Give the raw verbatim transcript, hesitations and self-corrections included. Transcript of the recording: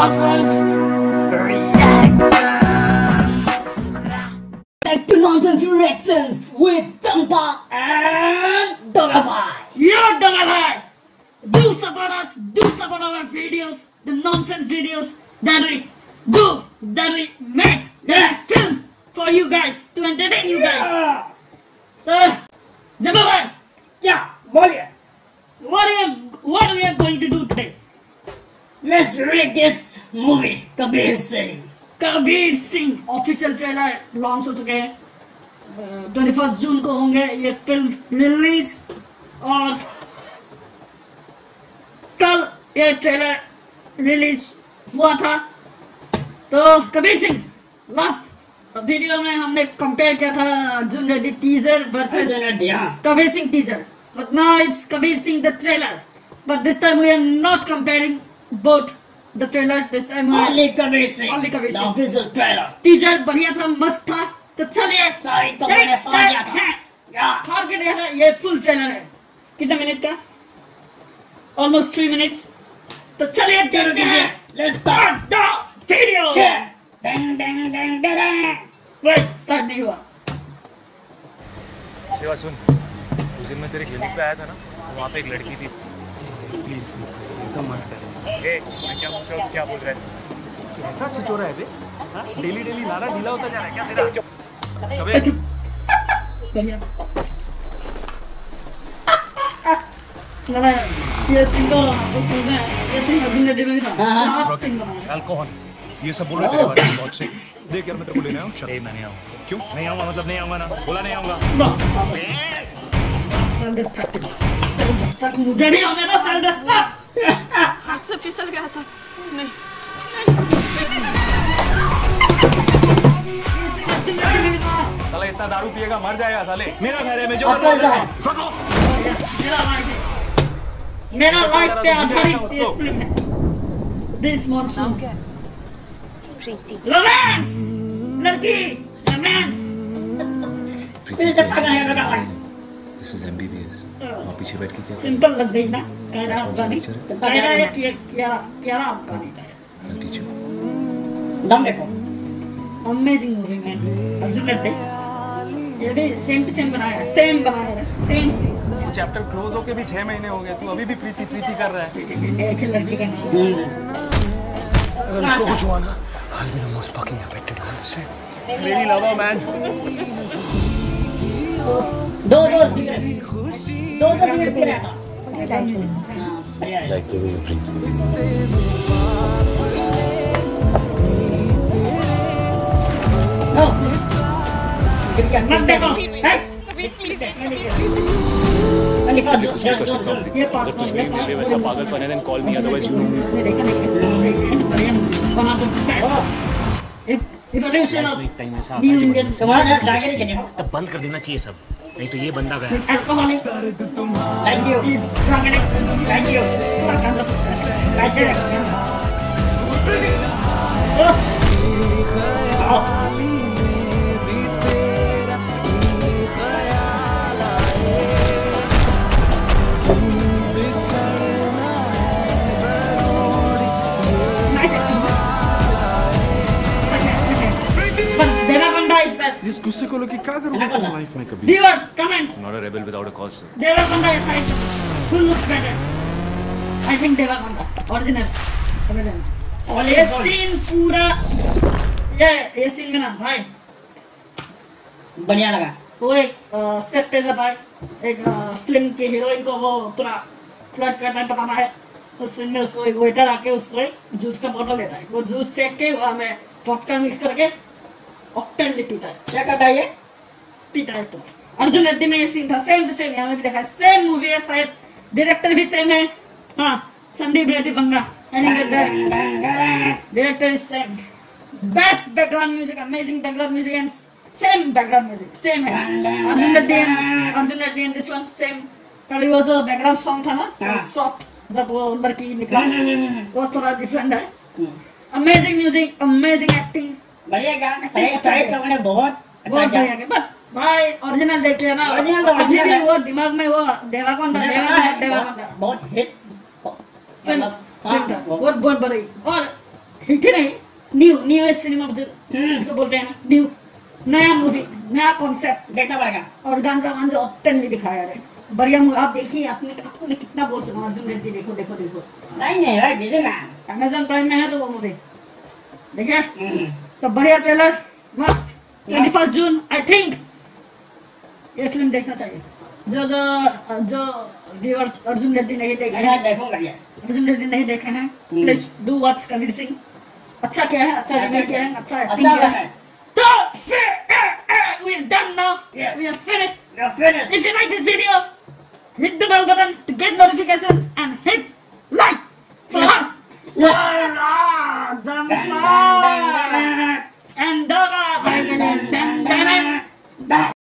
Nonsense Reactions. Back to Nonsense Reactions with Champa and Dogafy. Yo, Dogafy! Do support us, do support our videos, the nonsense videos that we do, that we make, that we film for you guys, to entertain you guys. So, Champa bhai, क्या बोलिए? what are you, what we are going to do today? Let's read this movie Kabir Singh. Kabir Singh official trailer launch हो चुके हैं, twenty first जून को होंगे ये film release, और कल ये ट्रेलर रिलीज हुआ था। तो कबीर सिंह लास्ट वीडियो में हमने कंपेयर किया था Arjun Reddy teaser versus Kabir Singh teaser, but now it's Kabir Singh the trailer, but this time we are not comparing both the trailers, this time only Kabir Singh, only Kabir the Singh official trailer. Teaser बढ़िया था, मस्त था। तो चलिए sorry तो मैंने फाड़ दिया था या फाड़ के दिया था। ये फुल ट्रेलर है, कितने मिनट का? Almost three minutes. तो चलिए देखते हैं। Let's start the video. Ding ding ding ding ding. Wait, start नहीं हुआ। सेवा सुन, उस दिन मैं तेरे क्लिनिक पे आया था ना, वहाँ पे एक लड़की थी। प्लीज ऐसा मत कर। ए, मैं क्या बोल रहा हूँ, क्या बोल रहा है? कैसा छिचोरा है बे? डेली डेली लारा ढीला होता जा रहा है क्या तेरा? कबे? बढ़िया। लगा ये सिंगल उसमें ये सिंह अर्जुन रेड्डी में भी था। लास्ट सिंह बना। अल्कोहल ये सब बोल रहे तेरे बारे में बहुत से। देख यार मैं तेरे को लेने आया हूँ। नहीं मैं नहीं आऊँगा। क्यों? नहीं आऊँगा मतलब नहीं आऊँगा ना। बोला नहीं आऊँगा। मुझे नहीं होने दो सर डस्टर। हाथ से फिसल गया सर। नहीं साले इतना दारू पिएगा मर जाएगा साले। मेरा घर है मैं जो मेरा लाइफ पे आधारित ये फिल्म है। दिस मॉनसून प्रीति रोमांस, लड़की romance. This is M B B S. वहाँ पीछे बैठ के क्या? सिंपल लग गई ना? कह रहा अफगानी, कह रहा है कि क्या क्या अफगानी था। I'll teach you. दम देखो amazing movie man. Arjun Reddy ये भी सेम टू सेम बनाया है, सेम बनाया है, सेम सेम। चैप्टर क्लोज होके भी छह महीने हो गए, तू अभी भी प्रीति प्रीति कर रहा है। एक ही लड़की का अगर इसको कुछ हुआ ना, I'll be the most fucking affected one. Understand? Really love her, man. दो दो सिगरेट दो दो सिगरेट पी रहा था। Like the way you breathe. No क्या मत देखो है कुछ नहीं कर सकता हूँ। अगर तुझ में मेरे लिए वैसा पागलपन है, then call me, otherwise you know. तब बंद कर देना चाहिए सब, नहीं तो ये बंदा गया। थैंक यू थैंक यू इस गुस्से को लेके क्या करूँगा अपनी लाइफ में कभी? Viewers, comment. Not a rebel without a cause, sir. Devarakonda is right. Who looks better? I think Devarakonda. Original. और ये सीन पूरा ये ये सीन में ना भाई बढ़िया लगा। वो एक सेट पे जब भाई एक फिल्म की हीरोइन को वो पूरा फ्लर्ट करना है, बताना है। उस सीन में उसको एक वेटर आके उसको एक जूस का बोतल देता है, वो जूस फेंक के वहाँ में वोडका मिक्स करके ऑक्टेन भी पीता है। क्या करता है ये? पीता है। तो अर्जुन रेड्डी में ये सीन था, सेम टू सेम यहाँ में भी देखा है। सेम मूवी है, शायद डायरेक्टर भी सेम है। हाँ, Sandeep Reddy Vanga, director is same. Best background music, amazing background music and same background music same है। Arjun Reddy and Arjun Reddy and this one same. कल वो जो बैकग्राउंड सॉन्ग था ना, सॉफ्ट, जब वो लड़की निकला, वो थोड़ा डिफरेंट है। अमेजिंग म्यूजिक, अमेजिंग एक्टिंग, बढ़िया गाना, सही सही तुमने बहुत बहुत बढ़िया है। बट भाई ओरिजिनल देखिए ना, ओरिजिनल अभी भी वो दिमाग में वो देवाकोंडा देवाकोंडा देवाकोंडा बहुत हिट फिल्म था, बहुत बहुत बड़ी। और हिट नहीं, न्यू न्यू सिनेमा जिसको बोलते हैं ना, न्यू नया मूवी, नया कॉन्सेप्ट देखना पड़ेगा। और गांजा वांजा ओपनली दिखाया है। बढ़िया मूवी, आप देखिए। आपने आपको ने कितना बोल सुना अर्जुन रेड्डी, देखो देखो देखो। नहीं नहीं भाई बिजी ना, अमेज़न प्राइम में है तो वो मूवी देखिए। तो बढ़िया ट्रेलर, मस्त। Twenty first June I think ये फिल्म देखना चाहिए। जो जो जो व्यूअर्स अर्जुन रेड्डी नहीं देखे हैं, देखूंगा ये। अर्जुन रेड्डी नहीं देखे हैं, please do watch Kabir Singh. अच्छा क्या है, अच्छा रिमेक किया है, अच्छा एक्टिंग किया है। तो we are done now. Yes. We are finished. We are finished. If you like this video, hit the bell button to get notifications and hit like for Yes. us. Yes.